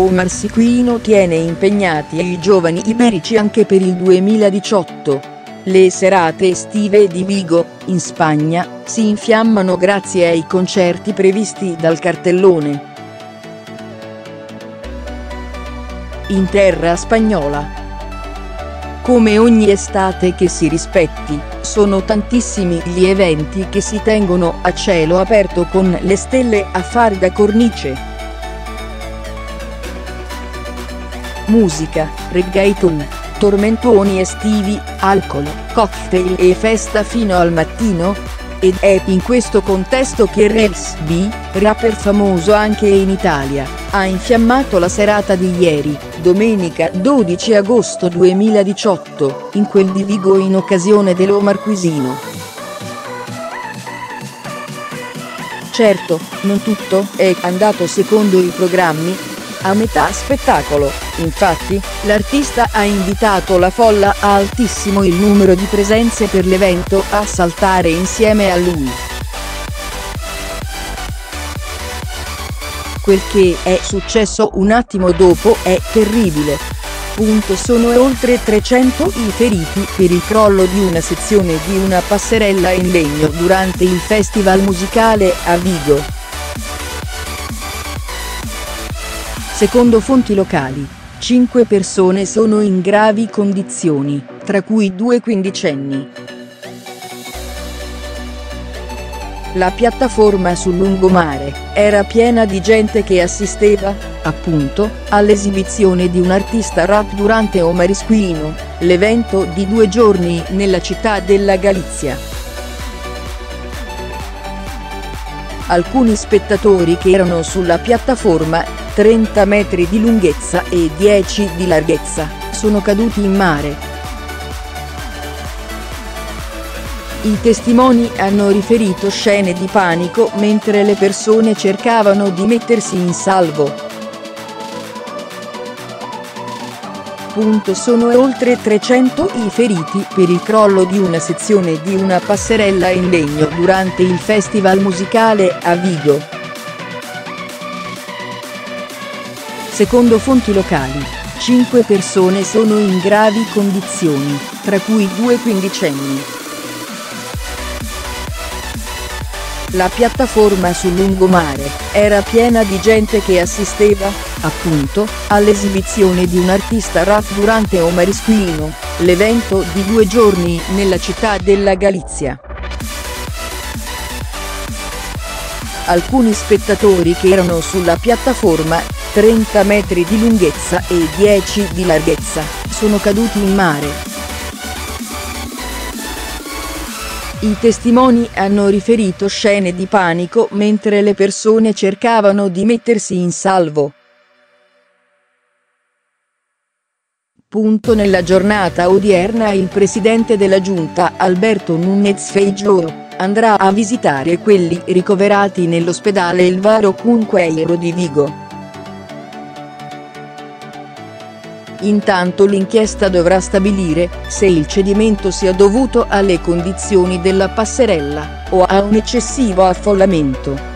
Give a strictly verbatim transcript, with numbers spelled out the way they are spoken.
Omar Siquino tiene impegnati i giovani iberici anche per il duemiladiciotto. Le serate estive di Vigo, in Spagna, si infiammano grazie ai concerti previsti dal cartellone. In terra spagnola. Come ogni estate che si rispetti, sono tantissimi gli eventi che si tengono a cielo aperto con le stelle a fare da cornice. Musica, reggaeton, tormentoni estivi, alcol, cocktail e festa fino al mattino? Ed è in questo contesto che Rels B, rapper famoso anche in Italia, ha infiammato la serata di ieri, domenica dodici agosto duemiladiciotto, in quel di Vigo in occasione dell'Omarquisino. Certo, non tutto è andato secondo i programmi. A metà spettacolo, infatti, l'artista ha invitato la folla a altissimo il numero di presenze per l'evento a saltare insieme a lui. Quel che è successo un attimo dopo è terribile. Punto sono oltre trecento i feriti per il crollo di una sezione di una passerella in legno durante il festival musicale a Vigo. Secondo fonti locali, cinque persone sono in gravi condizioni, tra cui due quindicenni. La piattaforma sul lungomare era piena di gente che assisteva, appunto, all'esibizione di un artista rap durante Omarisquino, l'evento di due giorni nella città della Galizia. Alcuni spettatori che erano sulla piattaforma, trenta metri di lunghezza e dieci di larghezza, sono caduti in mare. I testimoni hanno riferito scene di panico mentre le persone cercavano di mettersi in salvo. Punto sono oltre trecento i feriti per il crollo di una sezione di una passerella in legno durante il festival musicale a Vigo. Secondo fonti locali, cinque persone sono in gravi condizioni, tra cui due quindicenni. La piattaforma sul lungomare era piena di gente che assisteva, appunto, all'esibizione di un artista rap durante Omarisquino, l'evento di due giorni nella città della Galizia. Alcuni spettatori che erano sulla piattaforma, trenta metri di lunghezza e dieci di larghezza, sono caduti in mare. I testimoni hanno riferito scene di panico mentre le persone cercavano di mettersi in salvo. Punto nella giornata odierna il presidente della giunta Alberto Núñez Feijóo andrà a visitare quelli ricoverati nell'ospedale Álvaro Cunqueiro di Vigo. Intanto l'inchiesta dovrà stabilire se il cedimento sia dovuto alle condizioni della passerella o a un eccessivo affollamento.